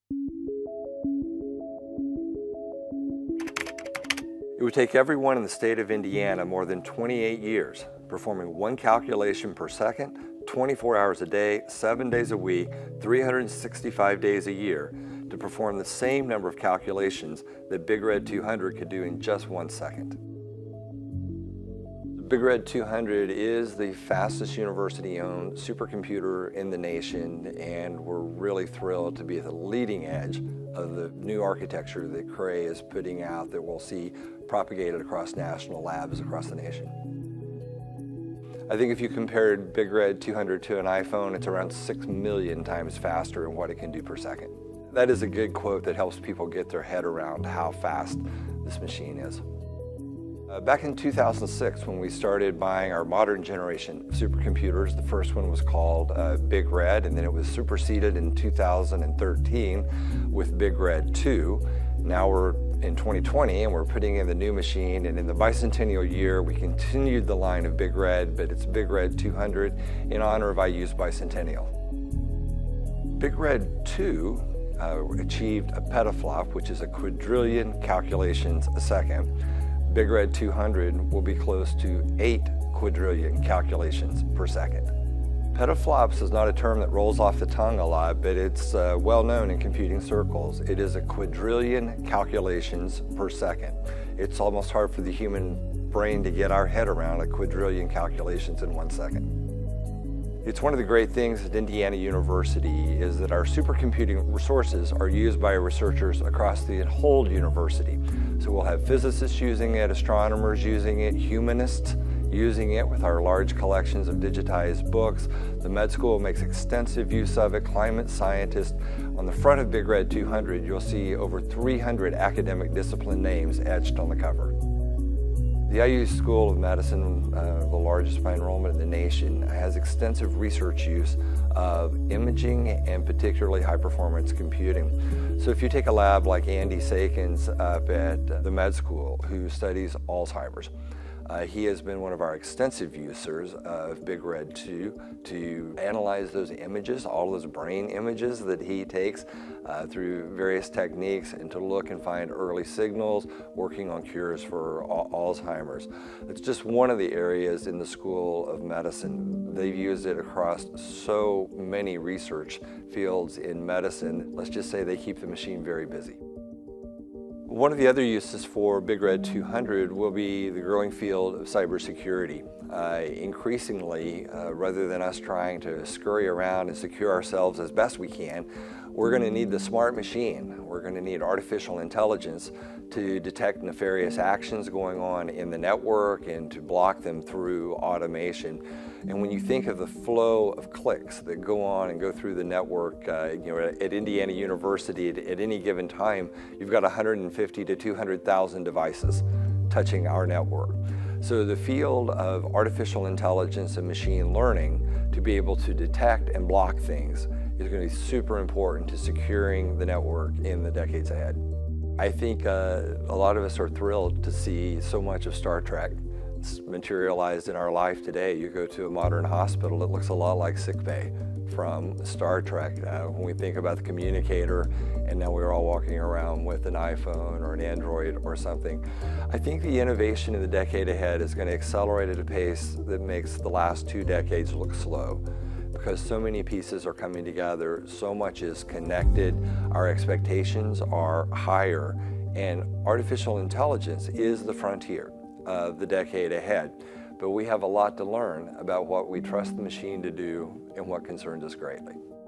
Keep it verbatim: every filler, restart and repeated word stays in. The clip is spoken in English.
It would take everyone in the state of Indiana more than twenty-eight years, performing one calculation per second, twenty-four hours a day, seven days a week, three hundred sixty-five days a year, to perform the same number of calculations that Big Red two hundred could do in just one second. Big Red two hundred is the fastest university-owned supercomputer in the nation, and we're really thrilled to be at the leading edge of the new architecture that Cray is putting out that we'll see propagated across national labs across the nation. I think if you compared Big Red two hundred to an iPhone, it's around six million times faster in what it can do per second. That is a good quote that helps people get their head around how fast this machine is. Uh, back in two thousand six, when we started buying our modern generation of supercomputers, the first one was called uh, Big Red, and then it was superseded in two thousand thirteen with Big Red two. Now we're in twenty twenty, and we're putting in the new machine, and in the bicentennial year, we continued the line of Big Red, but it's Big Red two hundred in honor of I U's bicentennial. Big Red two uh, achieved a petaflop, which is a quadrillion calculations a second. Big Red two hundred will be close to eight quadrillion calculations per second. Petaflops is not a term that rolls off the tongue a lot, but it's uh, well known in computing circles. It is a quadrillion calculations per second. It's almost hard for the human brain to get our head around a quadrillion calculations in one second. It's one of the great things at Indiana University is that our supercomputing resources are used by researchers across the whole university. So we'll have physicists using it, astronomers using it, humanists using it with our large collections of digitized books. The med school makes extensive use of it, climate scientists. On the front of Big Red two hundred, you'll see over three hundred academic discipline names etched on the cover. The I U School of Medicine, uh, the largest by enrollment in the nation, has extensive research use of imaging and particularly high-performance computing. So if you take a lab like Andy Sakin's up at the med school who studies Alzheimer's, Uh, he has been one of our extensive users of Big Red two to analyze those images, all those brain images that he takes uh, through various techniques, and to look and find early signals, working on cures for Alzheimer's. It's just one of the areas in the School of Medicine. They've used it across so many research fields in medicine. Let's just say they keep the machine very busy. One of the other uses for Big Red two hundred will be the growing field of cybersecurity. Uh, increasingly, uh, rather than us trying to scurry around and secure ourselves as best we can, we're going to need the smart machine. We're going to need artificial intelligence to detect nefarious actions going on in the network and to block them through automation. And when you think of the flow of clicks that go on and go through the network, uh, you know, at Indiana University, at, at any given time, you've got one hundred fifty to two hundred thousand devices touching our network. So the field of artificial intelligence and machine learning to be able to detect and block things is going to be super important to securing the network in the decades ahead. I think uh, a lot of us are thrilled to see so much of Star Trek materialized in our life today. You go to a modern hospital, it looks a lot like sickbay from Star Trek. Uh, when we think about the communicator, and now we're all walking around with an iPhone or an Android or something. I think the innovation in the decade ahead is going to accelerate at a pace that makes the last two decades look slow, because so many pieces are coming together, so much is connected, our expectations are higher, and artificial intelligence is the frontier of the decade ahead. But we have a lot to learn about what we trust the machine to do and what concerns us greatly.